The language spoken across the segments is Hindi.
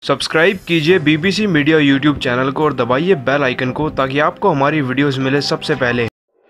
सब्सक्राइब कीजिए बीबीसी मीडिया यूट्यूब चैनल को और दबाइए बेल आइकन को ताकि आपको हमारी वीडियोस मिले सबसे पहले।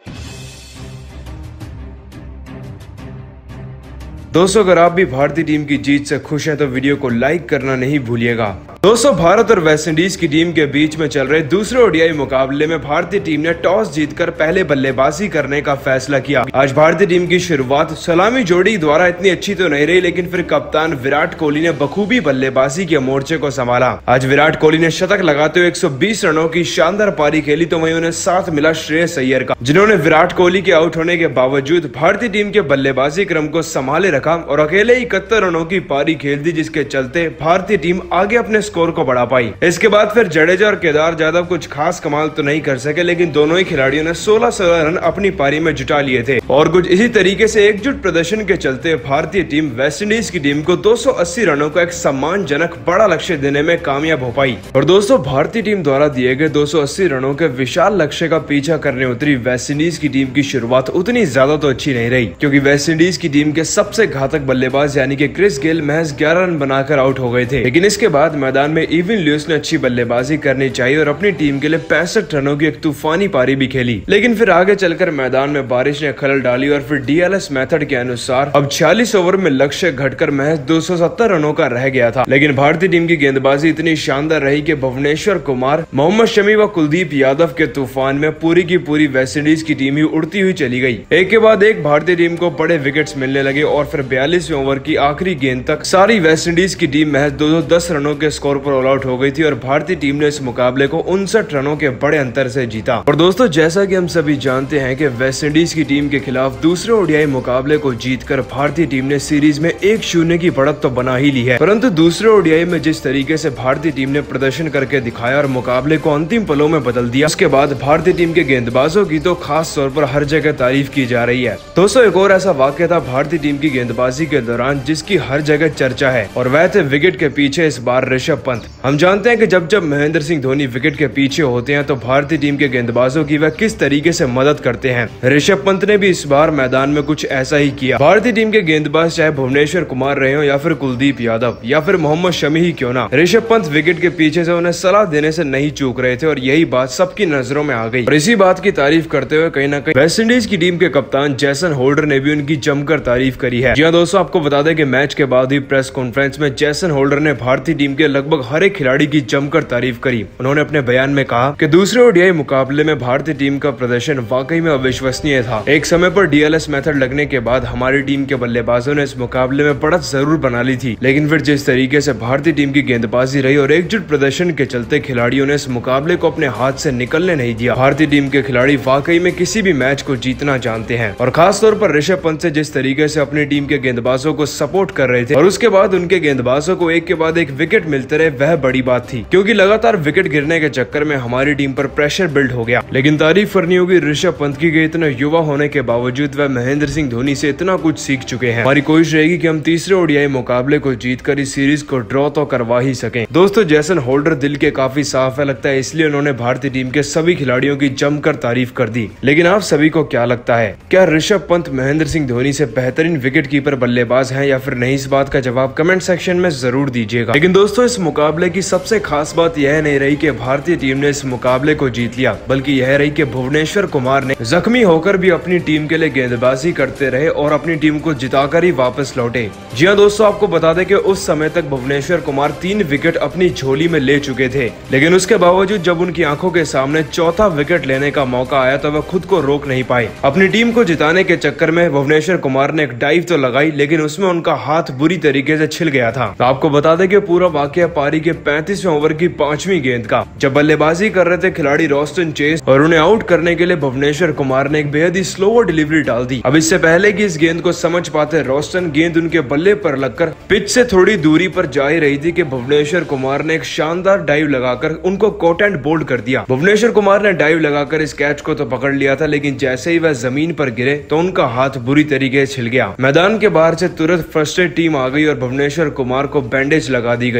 दोस्तों, अगर आप भी भारतीय टीम की जीत से खुश हैं तो वीडियो को लाइक करना नहीं भूलिएगा। दोस्तों, भारत और वेस्टइंडीज की टीम के बीच में चल रहे दूसरे ओडीआई मुकाबले में भारतीय टीम ने टॉस जीतकर पहले बल्लेबाजी करने का फैसला किया। आज भारतीय टीम की शुरुआत सलामी जोड़ी द्वारा इतनी अच्छी तो नहीं रही, लेकिन फिर कप्तान विराट कोहली ने बखूबी बल्लेबाजी के मोर्चे को संभाला। आज विराट कोहली ने शतक लगाते हुए 120 रनों की शानदार पारी खेली, तो वहीं उन्हें साथ मिला श्रेयस अय्यर का, जिन्होंने विराट कोहली के आउट होने के बावजूद भारतीय टीम के बल्लेबाजी क्रम को संभाले रखा और अकेले 71 रनों की पारी खेल दी, जिसके चलते भारतीय टीम आगे अपने स्कोर को बढ़ा पाई। इसके बाद फिर जडेजा और केदार जाधव कुछ खास कमाल तो नहीं कर सके, लेकिन दोनों ही खिलाड़ियों ने 16 रन अपनी पारी में जुटा लिए थे और कुछ इसी तरीके से एकजुट प्रदर्शन के चलते भारतीय टीम वेस्टइंडीज की टीम को 280 रनों का एक सम्मानजनक बड़ा लक्ष्य देने में कामयाब हो पाई। और दोस्तों, भारतीय टीम द्वारा दिए गए 280 रनों के विशाल लक्ष्य का पीछा करने उतरी वेस्टइंडीज की टीम की शुरुआत उतनी ज्यादा तो अच्छी नहीं रही, क्योंकि वेस्टइंडीज की टीम के सबसे घातक बल्लेबाज यानी कि क्रिस गेल महज 11 रन बनाकर आउट हो गए थे। लेकिन इसके बाद मैदान में इवन लुइस ने अच्छी बल्लेबाजी करनी चाहिए और अपनी टीम के लिए 65 रनों की एक तूफानी पारी भी खेली। लेकिन फिर आगे चलकर मैदान में बारिश ने खलल डाली और फिर डीएलएस मेथड के अनुसार अब 46 ओवर में लक्ष्य घटकर महज 270 रनों का रह गया था। लेकिन भारतीय टीम की गेंदबाजी इतनी शानदार रही कि भुवनेश्वर कुमार, मोहम्मद शमी व कुलदीप यादव के तूफान में पूरी की पूरी वेस्टइंडीज की टीम ही उड़ती हुई चली गई। एक के बाद एक भारतीय टीम को बड़े विकेट्स मिलने लगे और फिर 42वें ओवर की आखिरी गेंद तक सारी वेस्टइंडीज की टीम महज 210 रनों के स्कोर पर ऑल आउट हो गई थी और भारतीय टीम ने इस मुकाबले को 59 रनों के बड़े अंतर से जीता। और दोस्तों, जैसा कि हम सभी जानते हैं कि वेस्टइंडीज की टीम के खिलाफ दूसरे ओडीआई मुकाबले को जीतकर भारतीय टीम ने सीरीज में 1-0 की बढ़त तो बना ही ली है, परंतु दूसरे ओडीआई में जिस तरीके से भारतीय टीम ने प्रदर्शन करके दिखाया और मुकाबले को अंतिम पलों में बदल दिया, उसके बाद भारतीय टीम के गेंदबाजों की तो खास तौर पर हर जगह तारीफ की जा रही है। दोस्तों, एक और ऐसा वाक्य था भारतीय टीम की गेंदबाजी के दौरान जिसकी हर जगह चर्चा है और वह थे विकेट के पीछे इस बार ऋषभ पंत। हम जानते हैं कि जब महेंद्र सिंह धोनी विकेट के पीछे होते हैं तो भारतीय टीम के गेंदबाजों की वह किस तरीके से मदद करते हैं। ऋषभ पंत ने भी इस बार मैदान में कुछ ऐसा ही किया। भारतीय टीम के गेंदबाज चाहे भुवनेश्वर कुमार रहे हो या फिर कुलदीप यादव या फिर मोहम्मद शमी ही क्यों ना, ऋषभ पंत विकेट के पीछे से उन्हें सलाह देने से नहीं चूक रहे थे और यही बात सबकी नजरों में आ गई। और इसी बात की तारीफ करते हुए कहीं ना कहीं वेस्टइंडीज की टीम के कप्तान जेसन होल्डर ने भी उनकी जमकर तारीफ करी है। जी हाँ दोस्तों, आपको बता दें कि मैच के बाद हुई प्रेस कॉन्फ्रेंस में जेसन होल्डर ने भारतीय टीम के लगभग हर एक खिलाड़ी की जमकर तारीफ करी। उन्होंने अपने बयान में कहा कि दूसरे ओडीआई मुकाबले में भारतीय टीम का प्रदर्शन वाकई में अविश्वसनीय था। एक समय पर डीएलएस मेथड लगने के बाद हमारी टीम के बल्लेबाजों ने इस मुकाबले में बढ़त जरूर बना ली थी, लेकिन फिर जिस तरीके से भारतीय टीम की गेंदबाजी रही और एकजुट प्रदर्शन के चलते खिलाड़ियों ने इस मुकाबले को अपने हाथ से निकलने नहीं दिया। भारतीय टीम के खिलाड़ी वाकई में किसी भी मैच को जीतना जानते हैं और खासतौर पर ऋषभ पंत से जिस तरीके से अपनी टीम के गेंदबाजों को सपोर्ट कर रहे थे और उसके बाद उनके गेंदबाजों को एक के बाद एक विकेट मिलते रहे, वह बड़ी बात थी, क्योंकि लगातार विकेट गिरने के चक्कर में हमारी टीम पर प्रेशर बिल्ड हो गया। लेकिन तारीफ करनी होगी ऋषभ पंत की, इतना युवा होने के बावजूद वह महेंद्र सिंह धोनी से इतना कुछ सीख चुके हैं। हमारी कोशिश रहेगी कि हम तीसरे ओडीआई मुकाबले को जीतकर इस सीरीज को ड्रॉ तो करवा ही सकें। दोस्तों, जेसन होल्डर दिल के काफी साफ है लगता है, इसलिए उन्होंने भारतीय टीम के सभी खिलाड़ियों की जमकर तारीफ कर दी। लेकिन आप सभी को क्या लगता है, क्या ऋषभ पंत महेंद्र सिंह धोनी से बेहतरीन विकेट कीपर बल्लेबाज हैं या फिर नहीं? इस बात का जवाब कमेंट सेक्शन में जरूर दीजिएगा। लेकिन दोस्तों, इस मुकाबले की सबसे खास बात यह नहीं रही कि भारतीय टीम ने इस मुकाबले को जीत लिया, बल्कि यह रही कि भुवनेश्वर कुमार ने जख्मी होकर भी अपनी टीम के लिए गेंदबाजी करते रहे और अपनी टीम को जिताकर ही वापस लौटे। जी हाँ दोस्तों, आपको बता दें कि उस समय तक भुवनेश्वर कुमार 3 विकेट अपनी झोली में ले चुके थे, लेकिन उसके बावजूद जब उनकी आंखों के सामने चौथा विकेट लेने का मौका आया तो वह खुद को रोक नहीं पाए। अपनी टीम को जिताने के चक्कर में भुवनेश्वर कुमार ने एक डाइव तो लगाई, लेकिन उसमें उनका हाथ बुरी तरीके से छिल गया था। आपको बता दें कि पूरा वाकया पारी के 35वें ओवर की 5वीं गेंद का, जब बल्लेबाजी कर रहे थे खिलाड़ी रोस्टन चेस और उन्हें आउट करने के लिए भुवनेश्वर कुमार ने एक बेहद ही स्लोवर डिलीवरी डाल दी। अब इससे पहले कि इस गेंद को समझ पाते रोस्टन, गेंद उनके बल्ले पर लगकर पिच से थोड़ी दूरी पर जा ही रही थी कि भुवनेश्वर कुमार ने एक शानदार डाइव लगाकर उनको कोट एंड बोल्ड कर दिया। भुवनेश्वर कुमार ने डाइव लगाकर इस कैच को तो पकड़ लिया था, लेकिन जैसे ही वह जमीन पर गिरे तो उनका हाथ बुरी तरीके से छिल गया। मैदान के बाहर से तुरंत फर्स्ट एड टीम आ गई और भुवनेश्वर कुमार को बैंडेज लगा दी गई। दोस्तों,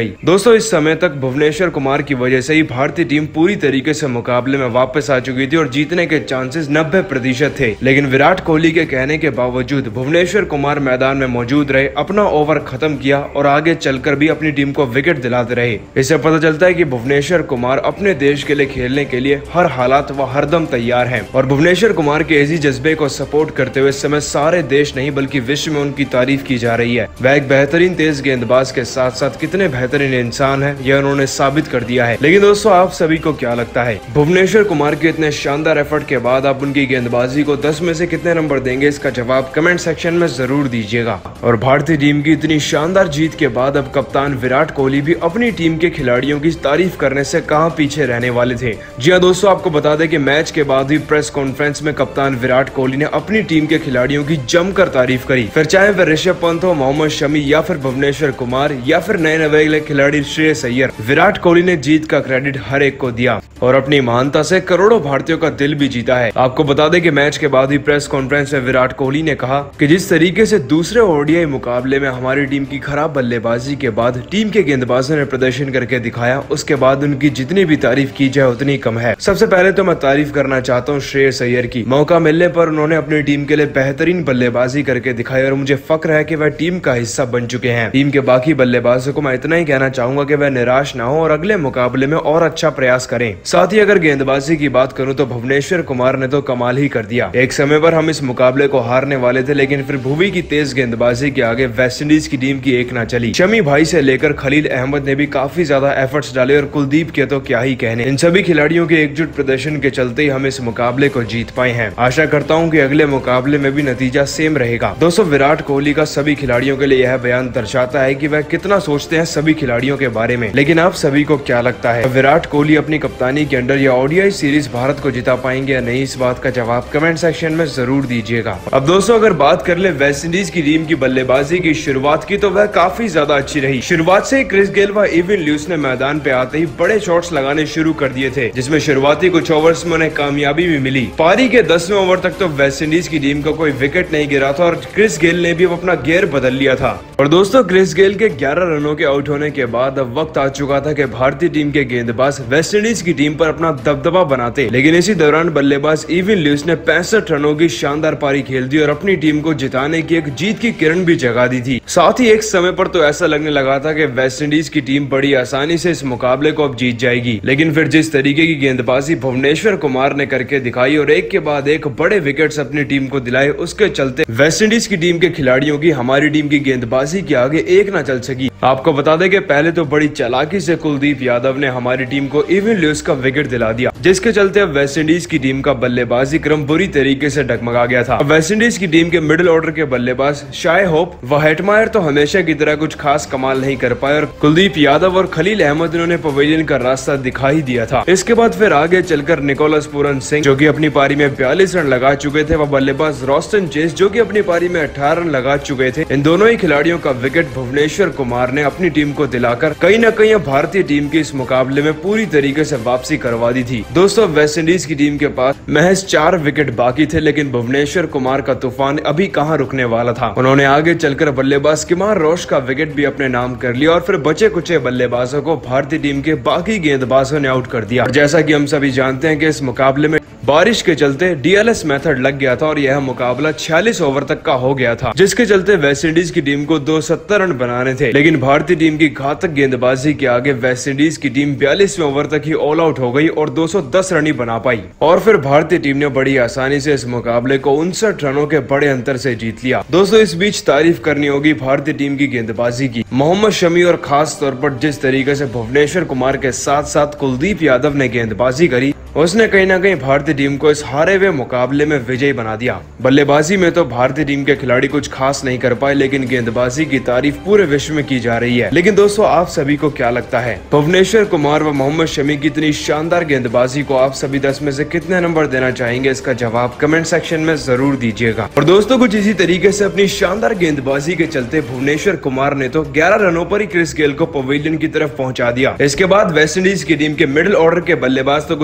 दोस्तों इस समय तक भुवनेश्वर कुमार की वजह से ही भारतीय टीम पूरी तरीके से मुकाबले में वापस आ चुकी थी और जीतने के चांसेस 90% थे। लेकिन विराट कोहली के कहने के बावजूद भुवनेश्वर कुमार मैदान में मौजूद रहे, अपना ओवर खत्म किया और आगे चलकर भी अपनी टीम को विकेट दिलाते रहे। इससे पता चलता है कि भुवनेश्वर कुमार अपने देश के लिए खेलने के लिए हर हालात व हरदम तैयार हैं और भुवनेश्वर कुमार के इसी जज्बे को सपोर्ट करते हुए इस समय सारे देश नहीं बल्कि विश्व में उनकी तारीफ की जा रही है। वह एक बेहतरीन तेज गेंदबाज के साथ साथ कितने बेहतरीन इंसान है यह उन्होंने साबित कर दिया है। लेकिन दोस्तों आप सभी को क्या लगता है, भुवनेश्वर कुमार के इतने शानदार एफर्ट के बाद आप उनकी गेंदबाजी को 10 में से कितने नंबर देंगे? इसका जवाब कमेंट सेक्शन में जरूर दीजिएगा। और भारतीय टीम की इतनी शानदार जीत के बाद अब कप्तान विराट कोहली भी अपनी टीम के खिलाड़ियों की तारीफ करने से कहां पीछे रहने वाले थे। जी हाँ दोस्तों, आपको बता दें कि मैच के बाद हुई प्रेस कॉन्फ्रेंस में कप्तान विराट कोहली ने अपनी टीम के खिलाड़ियों की जमकर तारीफ करी। फिर चाहे वह ऋषभ पंत हो, मोहम्मद शमी या फिर भुवनेश्वर कुमार या फिर नए नवेले खिलाड़ी श्रेयस अय्यर, विराट कोहली ने जीत का क्रेडिट हर एक को दिया और अपनी महानता से करोड़ों भारतीयों का दिल भी जीता है। आपको बता दें कि मैच के बाद हुई प्रेस कॉन्फ्रेंस में विराट कोहली ने कहा कि जिस तरीके से दूसरे ओडीआई मुकाबले में हमारी टीम की खराब बल्लेबाजी के बाद टीम के गेंदबाजों ने प्रदर्शन करके दिखाया, उसके बाद उनकी जितनी भी तारीफ की जाए उतनी कम है। सबसे पहले तो मैं तारीफ करना चाहता हूँ श्रेयस अय्यर की। मौका मिलने पर उन्होंने अपनी टीम के लिए बेहतरीन बल्लेबाजी करके दिखाई और मुझे फक्र है कि वह टीम का हिस्सा बन चुके हैं। टीम के बाकी बल्लेबाजों को मैं इतना ही कहना चाहूंगा कि वह निराश ना हो और अगले मुकाबले में और अच्छा प्रयास करें। साथ ही अगर गेंदबाजी की बात करूं तो भुवनेश्वर कुमार ने तो कमाल ही कर दिया। एक समय पर हम इस मुकाबले को हारने वाले थे, लेकिन फिर भुवी की तेज गेंदबाजी के आगे वेस्टइंडीज की टीम की एक ना चली। शमी भाई से लेकर खलील अहमद ने भी काफी ज्यादा एफर्ट्स डाले और कुलदीप के तो क्या ही कहने। इन सभी खिलाड़ियों के एकजुट प्रदर्शन के चलते ही हम इस मुकाबले को जीत पाए हैं। आशा करता हूँ कि अगले मुकाबले में भी नतीजा सेम रहेगा। दोस्तों विराट कोहली का सभी खिलाड़ियों के लिए यह बयान दर्शाता है कि वह कितना सोचते हैं सभी खिलाड़ियों के बारे में। लेकिन आप सभी को क्या लगता है, विराट कोहली अपनी कप्तानी के अंडर या ओडीआई सीरीज भारत को जिता पाएंगे या नहीं? इस बात का जवाब कमेंट सेक्शन में जरूर दीजिएगा। अब दोस्तों अगर बात कर ले वेस्टइंडीज की टीम की बल्लेबाजी की शुरुआत की तो वह काफी ज्यादा अच्छी रही। शुरुआत से क्रिस गेल व इवन ल्यूस ने मैदान पे आते ही बड़े शॉट्स लगाने शुरू कर दिए थे, जिसमें शुरुआती कुछ ओवर्स में उन्हें कामयाबी भी मिली। पारी के 10वें ओवर तक तो वेस्टइंडीज की टीम को कोई विकेट नहीं गिरा था और क्रिस गेल ने भी अपना गियर बदल लिया था। और दोस्तों क्रिस गेल के 11 रनों के आउट होने के बाद अब वक्त आ चुका था कि भारतीय टीम के गेंदबाज वेस्टइंडीज की टीम पर अपना दबदबा बनाते। लेकिन इसी दौरान बल्लेबाज इवन ल्यूस ने 65 रनों की शानदार पारी खेल दी और अपनी टीम को जिताने की एक जीत की किरण भी जगा दी थी। साथ ही एक समय पर तो ऐसा लगने लगा था कि वेस्टइंडीज की टीम बड़ी आसानी से इस मुकाबले को अब जीत जाएगी। लेकिन फिर जिस तरीके की गेंदबाजी भुवनेश्वर कुमार ने करके दिखाई और एक के बाद एक बड़े विकेट्स अपनी टीम को दिलाए, उसके चलते वेस्टइंडीज की टीम के खिलाड़ियों की हमारी टीम की गेंदबाजी के आगे एक न चल सकी। आपको बता दें कि पहले तो बड़ी चालाकी से कुलदीप यादव ने हमारी टीम को इवन ल्यूस का विकेट दिला दिया, जिसके चलते अब वेस्टइंडीज की टीम का बल्लेबाजी क्रम बुरी तरीके से डगमगा गया था। वेस्टइंडीज की टीम के मिडिल ऑर्डर के बल्लेबाज शाय होप व हेटमायर तो हमेशा की तरह कुछ खास कमाल नहीं कर पाए और कुलदीप यादव और खलील अहमद इन्होंने पवेलियन का रास्ता दिखा ही दिया था। इसके बाद फिर आगे चलकर निकोलस पूरन सिंह जो कि अपनी पारी में 42 रन लगा चुके थे व बल्लेबाज रोस्टन चेस जो कि अपनी पारी में 18 रन लगा चुके थे। इन दोनों ही खिलाड़ियों का विकेट भुवनेश्वर कुमार ने अपनी टीम को दिलाकर कहीं न कहीं भारतीय टीम की इस मुकाबले में पूरी तरीके से वापसी करवा दी थी। दोस्तों वेस्टइंडीज की टीम के पास महज 4 विकेट बाकी थे, लेकिन भुवनेश्वर कुमार का तूफान अभी कहां रुकने वाला था। उन्होंने आगे चलकर बल्लेबाज किमार रोश का विकेट भी अपने नाम कर लिया और फिर बचे कुचे बल्लेबाजों को भारतीय टीम के बाकी गेंदबाजों ने आउट कर दिया। जैसा कि हम सभी जानते हैं कि इस मुकाबले में बारिश के चलते डीएलएस मेथड लग गया था और यह मुकाबला 46 ओवर तक का हो गया था, जिसके चलते वेस्टइंडीज की टीम को 270 रन बनाने थे। लेकिन भारतीय टीम की घातक गेंदबाजी के आगे वेस्टइंडीज की टीम 42वें ओवर तक ही ऑल आउट हो गई और 210 रन ही बना पाई और फिर भारतीय टीम ने बड़ी आसानी से इस मुकाबले को 59 रनों के बड़े अंतर से जीत लिया। दोस्तों इस बीच तारीफ करनी होगी भारतीय टीम की गेंदबाजी की। मोहम्मद शमी और खास तौर पर जिस तरीके से भुवनेश्वर कुमार के साथ साथ कुलदीप यादव ने गेंदबाजी करी, उसने कहीं ना कहीं भारतीय टीम को इस हारे हुए मुकाबले में विजयी बना दिया। बल्लेबाजी में तो भारतीय टीम के खिलाड़ी कुछ खास नहीं कर पाए, लेकिन गेंदबाजी की तारीफ पूरे विश्व में की जा रही है। लेकिन दोस्तों आप सभी को क्या लगता है, भुवनेश्वर कुमार व मोहम्मद शमी की इतनी शानदार गेंदबाजी को आप सभी 10 में से कितने नंबर देना चाहेंगे? इसका जवाब कमेंट सेक्शन में जरूर दीजिएगा। और दोस्तों कुछ इसी तरीके से अपनी शानदार गेंदबाजी के चलते भुवनेश्वर कुमार ने तो 11 रनों पर ही क्रिस गेल को पवेलियन की तरफ पहुंचा दिया। इसके बाद वेस्टइंडीज की टीम के मिडिल ऑर्डर के बल्लेबाज तो कुछ खास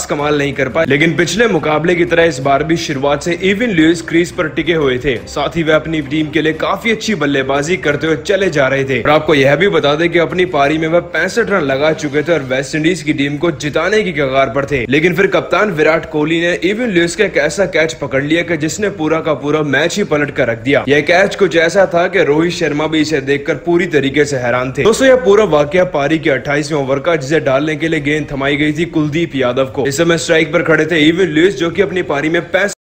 खास कमाल नहीं कर पाए, लेकिन पिछले मुकाबले की तरह इस बार भी शुरुआत से इवन लुइस क्रीज पर टिके हुए थे। साथ ही वे अपनी टीम के लिए काफी अच्छी बल्लेबाजी करते हुए चले जा रहे थे। और आपको यह भी बता दें कि अपनी पारी में वह 65 रन लगा चुके थे और वेस्टइंडीज की टीम को जिताने की कगार पर थे। लेकिन फिर कप्तान विराट कोहली ने इवन लुइस का एक ऐसा कैच पकड़ लिया कि जिसने पूरा का पूरा मैच ही पलट कर रख दिया। यह कैच कुछ ऐसा था कि रोहित शर्मा भी इसे देखकर पूरी तरीके से हैरान थे। दोस्तों, यह पूरा वाकया पारी के 28वें ओवर का, जिसे डालने के लिए गेंद थमाई गई थी कुलदीप यादव को। इस समय स्ट्राइक पर खड़े थे इवन लुइस, जो कि अपनी पारी में